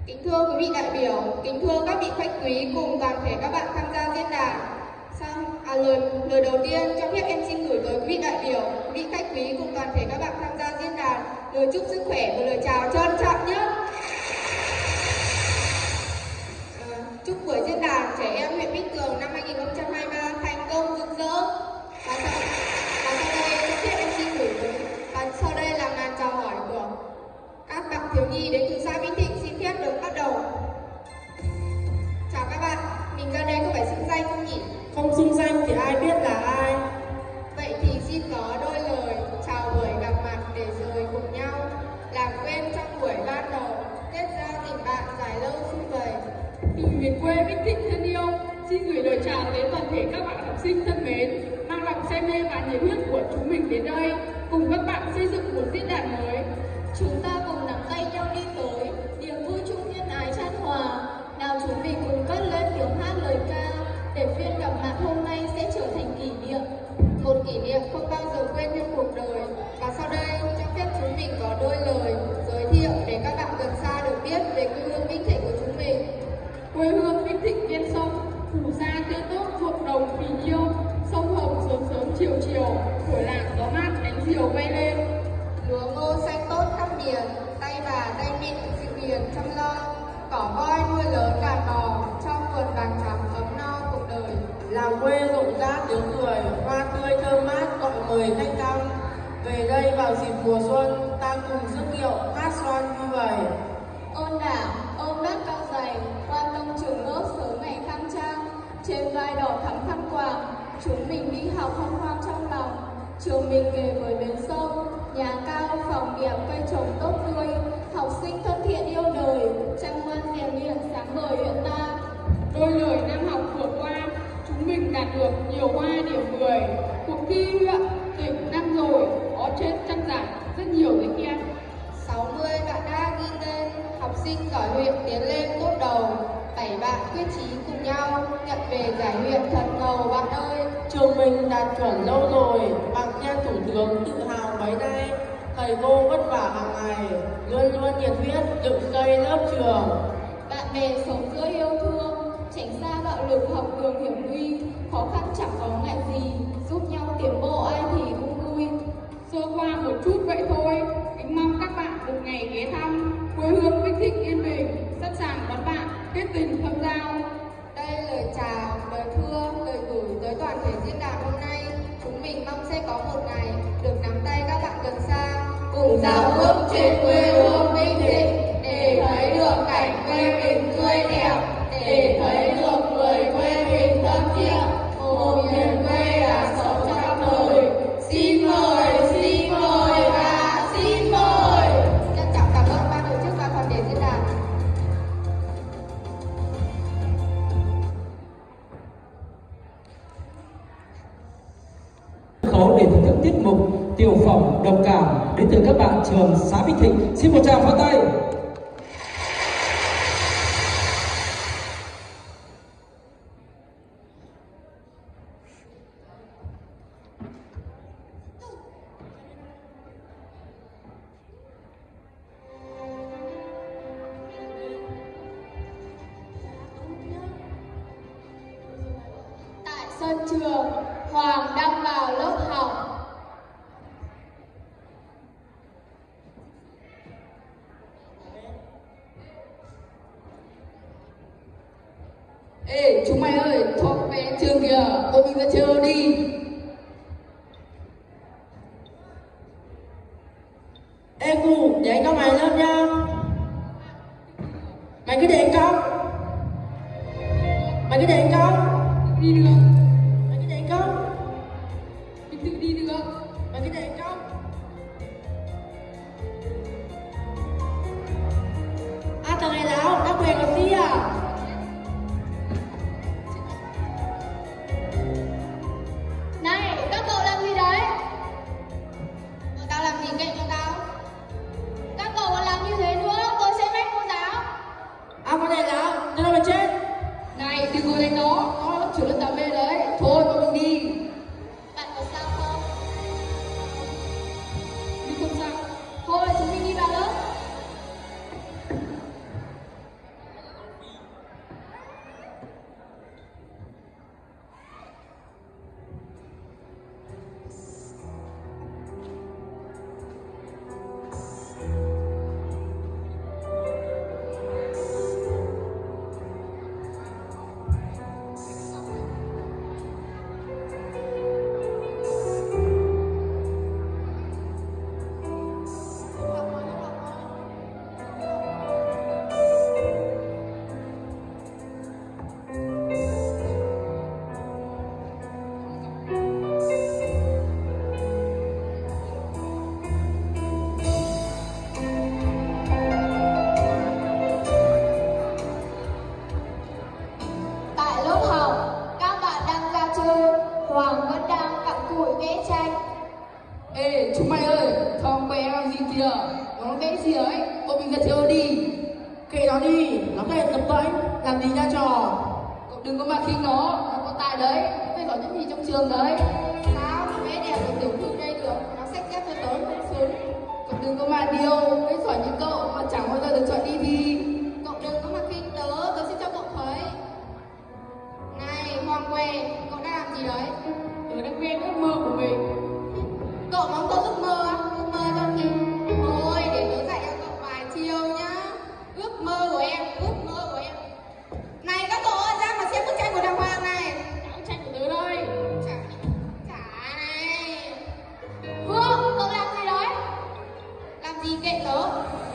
Kính thưa quý vị đại biểu, kính thưa các vị khách quý cùng toàn thể các bạn tham gia diễn đàn. Lời đầu tiên cho phép em xin gửi tới quý vị đại biểu, quý vị khách quý cùng toàn thể các bạn tham gia diễn đàn lời chúc sức khỏe và lời chào trân trọng nhất. Chúc buổi diễn đàn trẻ em huyện Vĩnh Tường năm 2023 thành công rực rỡ. Và sau đây cho phép em xin gửi tới và sau đây là màn chào hỏi của các bạn thiếu nhi đến từ xã Vĩnh Thịnh, xin phép được bắt đầu. Chào các bạn, mình ra đây có phải xưng danh không nhỉ? Không xưng danh thì ai biết là ai? Vậy thì xin có đôi lời chào buổi gặp mặt để rồi cùng nhau làm quen trong buổi ban đầu, kết giao tình bạn dài lâu sum vầy. Từ miền quê Vĩnh Thịnh thân yêu, xin gửi lời chào đến toàn thể các bạn học sinh thân mến, mang lòng say mê và nhiệt huyết của chúng mình đến đây, cùng các bạn xây dựng một diễn đàn mới. Chúng ta cùng nắm tay nhau đi tới, niềm vui chung nhân ái chan hòa. Nào chúng mình cùng cất lên tiếng hát lời ca, để phiên gặp mặt hôm nay sẽ trở thành kỷ niệm. Một kỷ niệm không bao giờ quên trong cuộc đời. Và sau đây cho phép chúng mình có đôi lời giới thiệu để các bạn gần xa được biết về quê hương Vĩnh Thịnh của chúng mình. Quê hương Vĩnh Thịnh ven sông, phù sa tươi tốt ruộng đồng phì nhiêu, sông Hồng sớm sớm chiều chiều, thổi làng gió mát đánh diều bay lên. Lúa ngô xanh tốt khắp miền, tay bà tay mịn dịu hiền chăm lo, cỏ voi nuôi lớn đàn bò, trong vườn vàng trắng ấm no cuộc đời. Làng quê rộn rã tiếng cười, hoa tươi thơm mát gọi mời khách thăm. Về đây vào dịp mùa xuân, ta cùng rước kiệu hát xoan vui vầy. Ơn đảng, ơn đất cao dày, quan tâm trường lớp sớm ngày khang trang. Trên vai đỏ thắm khăn quàng, chúng mình đi học hân hoan trong lòng. Trường mình kề với bến sông, nhà cao phòng đẹp cây trồng tốt tươi. Học sinh thân thiện yêu đời, chăm ngoan rèn luyện sáng ngời huyện ta. Đôi lời năm học vừa qua, chúng mình đạt được nhiều hoa điểm 10. Cuộc thi huyện, tỉnh năm rồi, có trên trăm giải, rất nhiều giấy khen. 60 bạn đã ghi tên, học sinh giỏi huyện tiến lên tốt đầu. 7 bạn quyết chí cùng nhau nhận về giải huyện thần ngầu bạn ơi. Trường mình đạt chuẩn lâu rồi, bằng khen thủ tướng tự hào mấy nay. Thầy cô vất vả hàng ngày, luôn luôn nhiệt huyết dựng xây lớp trường. Bạn bè sống giữa yêu thương, tránh xa bạo lực học đường hiểm nguy. Khó khăn chẳng có ngại gì, giúp nhau tiến bộ ai thì cũng vui. Sơ qua một chút vậy thôi, kính mong các bạn một ngày ghé thăm quê hương Vĩnh Thịnh yên bình, sẵn sàng đón bạn kết tình thâm giao. Đây lời chào, lời thưa, lời gửi tới toàn thể diễn đàn hôm nay. Chúng mình mong sẽ có một ngày được nắm tay các bạn gần xa, cùng giao ước trên quê hương Vĩnh Thịnh, để thấy được cảnh quê mình tươi đẹp, để thấy được người quê mình thân thiện. Một miền quê là sống trong đời. Xin mời và xin mời. Trân trọng cảm ơn ban tổ chức và toàn thể diễn đàn. Khấu để thưởng thức tiết mục tiểu phẩm đồng cảm đến từ các bạn trường xã Vĩnh Thịnh. Xin một tràng pháo tay. Tại sân trường, Hoàng đang vào lớp học. Ê, chúng mày ơi, thuộc về trường kìa, tôi mình ra chơi đi. Ê cụ, để anh có mày lớp nha. Mày cứ để anh cong. Mày cứ để anh cong. Đi được, Mày cứ để anh cong. mình tự đi được. Mày cứ để anh cong. À thằng này lão, đã quyền làm gì à? Này, các cậu làm gì đấy? Bọn tao làm gì kệ bọn tao. Các cậu còn làm như thế nữa, tôi sẽ mách cô giáo. À con này lão, nó đâu mà chết. Này, đừng có đánh nó chỉ là tà mê đấy. Kệ nó đi, nó về tập tễnh, làm gì ra trò. Cậu đừng có mà khinh nó có tài đấy, nó phải giỏi nhất nhì trong trường đấy. Sao mà bé đẹp được tiểu thư đây được, nó xách dép cho tớ không xứng. Cậu đừng có mà điều, cái giỏi như cậu mà chẳng bao giờ được chọn đi thi. Cậu đừng có mà khinh tớ, tớ sẽ cho cậu thấy. Này Hoàng què, cậu đang làm gì đấy? Tớ đang nghe ước mơ của mình. Cậu mong tớ ước mơ á? Ước mơ cho gì? Thôi để tớ dạy cho cậu vài chiêu nhá. Ước mơ của em, ước mơ của em. Này các cậu ơi, ra mà xem bức tranh của đàng hoàng này. Bức tranh của tớ đây. Chả này. Phương, cậu làm gì đấy? Làm gì kệ tớ.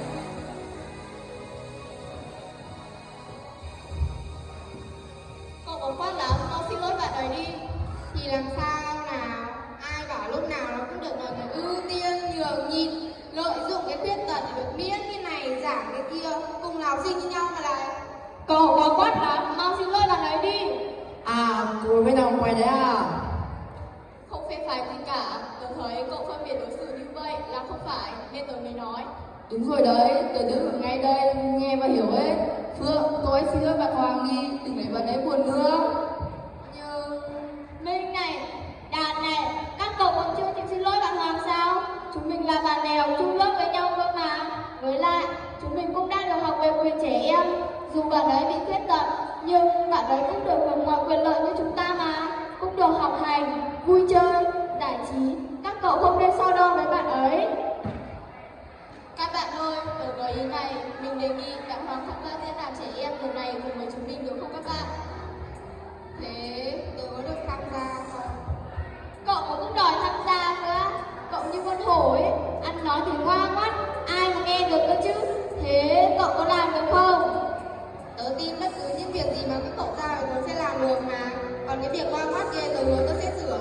Cậu có khoác lắm, tao xin lỗi bạn ấy đi. Thì làm sao nào? Ai bảo lúc nào nó cũng được mọi người ưu tiên, nhường nhịn, lợi dụng cái khuyết tật để được miễn cái này, giảm cái kia, cùng là học sinh như nhau mà lại. Cậu có quát lắm, mau xin lỗi bạn ấy đi. À, cô với Hoàng què đấy à? Không phê phán gì cả, tớ thấy cậu phân biệt đối xử như vậy là không phải, nên tớ mới nói. Đúng rồi đấy, tớ đứng ở ngay đây, nghe và hiểu hết. Phượng, cậu hãy xin lỗi bạn Hoàng đi, đừng để bạn ấy buồn nữa. Nhưng... Minh này, Đạt này, các cậu còn chưa chịu xin lỗi bạn Hoàng sao? Chúng mình là bạn bè học chung lớp với nhau cơ mà. Với lại, chúng mình cũng đã được học về quyền trẻ em. Dù bạn ấy bị khuyết tật, nhưng bạn ấy cũng được hưởng mọi quyền lợi như chúng ta mà. Cũng được học hành, vui chơi, giải trí. Các cậu không nên so đo với bạn ấy. Các bạn ơi, ở với ý này, mình đề nghị bạn Hoàng tham gia diễn đàn trẻ em lần này cùng với chúng mình được không các bạn? Thế tớ có được tham gia không? Cậu mà cũng đòi tham gia nữa. Cậu như con hổ ấy, ăn nói thì hoa mắt, ai mà nghe được cơ chứ. Thế cậu có làm được không? Tớ tin bất cứ những việc gì mà các cậu giao thì tớ sẽ làm được mà. Còn cái việc qua mắt kia tớ hứa tớ sẽ sửa.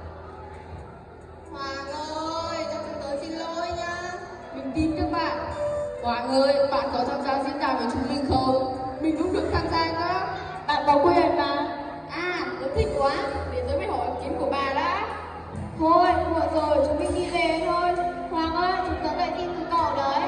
Hoàng ơi, cho chúng tớ xin lỗi nhá. Mình tin các bạn. Hoàng ơi, bạn có tham gia diễn đàn với chúng mình không? Mình cũng được tham gia nữa. Bạn có quyền mà. À, tớ thích quá, để tớ mới hỏi ý kiến của bà đã. Thôi, muộn rồi, chúng mình đi về thôi. Hoàng ơi, chúng tớ đợi tin từ cậu đấy.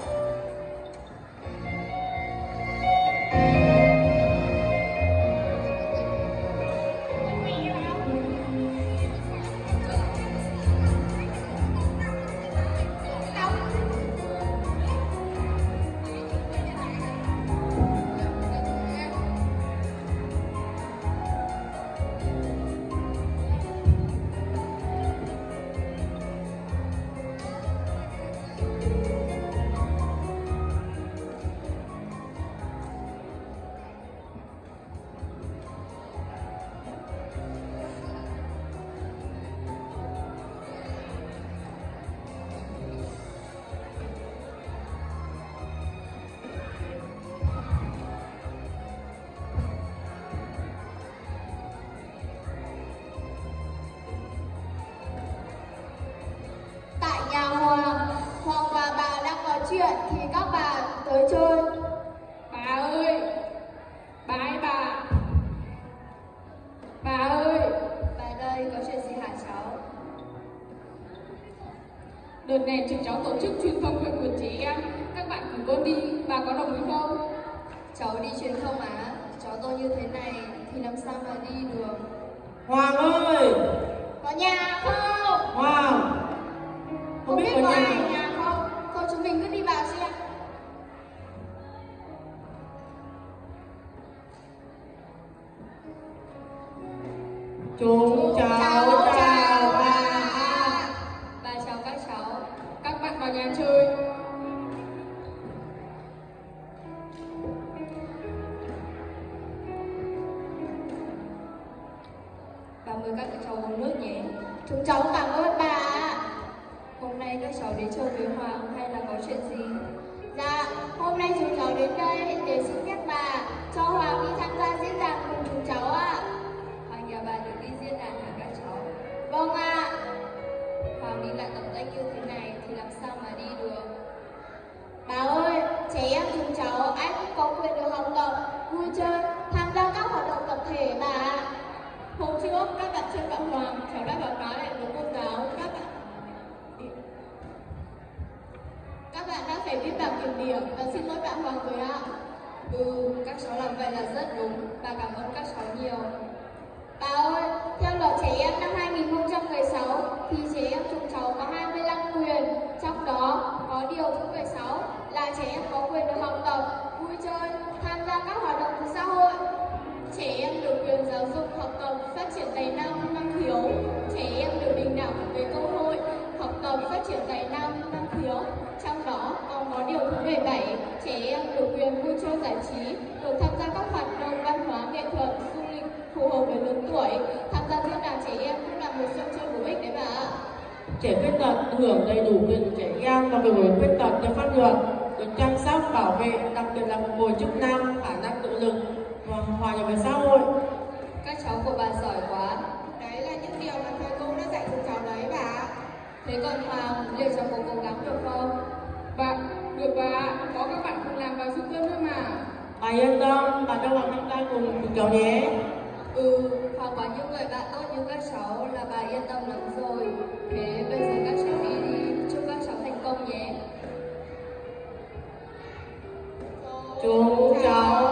Tại nhà Hoàng, Hoàng và bà đang nói chuyện thì các bà tới chơi. Bà ơi, bà ơi bà. Bà ơi. Bà đây, có chuyện gì hả cháu? Đợt này trường cháu tổ chức truyền thông về quyền trẻ em. Các bạn cử con đi, bà có đồng ý không? Cháu đi truyền thông á, cháu tôi như thế này thì làm sao mà đi được? Hoàng ơi! Có nhà không? Hoàng! Không biết có có nhà. ai nhà không? Thôi chúng mình cứ đi vào xem. Chúng cháu chào bà. Bà chào các cháu. Các bạn vào nhà chơi. Bà mời các cháu uống nước nhé. Chúng cháu cảm ơn bà. Hôm nay các cháu đến chơi với Hoàng hay là có chuyện gì? Dạ, hôm nay chúng cháu đến đây để xin phép bà cho Hoàng đi tham gia diễn đàn cùng chúng cháu ạ. Hoàng nhà bà được đi diễn đàn hả các cháu? Vâng ạ. Hoàng đi lại tập tễnh như thế này thì làm sao mà đi được? Bà ơi, trẻ em chúng cháu ai cũng có quyền được học tập, vui chơi, tham gia các hoạt động tập thể bà ạ. Hôm trước các bạn chơi bạn Hoàng, cháu đã báo cáo lại với cô giáo. Các bạn đã phải viết bảng kiểm điểm và xin lỗi bạn Hoàng rồi ạ. Các cháu làm vậy là rất đúng. Bà cảm ơn các cháu nhiều. Bà ơi, theo luật trẻ em năm 2016 thì trẻ em chúng cháu có 25 quyền, trong đó có điều thứ 16 là trẻ em có quyền được học tập, vui chơi, tham gia các hoạt động của xã hội. Trẻ em được quyền giáo dục, học tập, phát triển tài năng, năng khiếu. Trẻ em được bình đẳng về cơ hội, học tập, phát triển tài năng, năng khiếu. Trong đó còn có điều thứ 17, trẻ em được quyền vui chơi giải trí, được tham gia các hoạt động văn hóa, nghệ thuật, du lịch phù hợp với lứa tuổi. Tham gia diễn đàn trẻ em cũng là một sân chơi bổ ích đấy bà ạ. Trẻ khuyết tật hưởng đầy đủ quyền trẻ em và người khuyết tật theo pháp luật, được chăm sóc, bảo vệ, đặc biệt là phục hồi chức năng, khả năng tự lực và hòa nhập với xã hội. Các cháu của bà giỏi quá. Đấy là những điều mà thầy cô đã dạy chúng cháu đấy bà ạ. Thế còn Hoàng, liệu cháu có cố gắng được không? Được bà ạ, có các bạn cùng làm và giúp đỡ nữa mà. Bà yên tâm, bà cho Hoàng tham gia cùng chúng cháu nhé. Hoàng có những người bạn tốt như các cháu là bà yên tâm lắm rồi. Thế bây giờ các cháu đi, chúc các cháu thành công nhé. Chúng cháu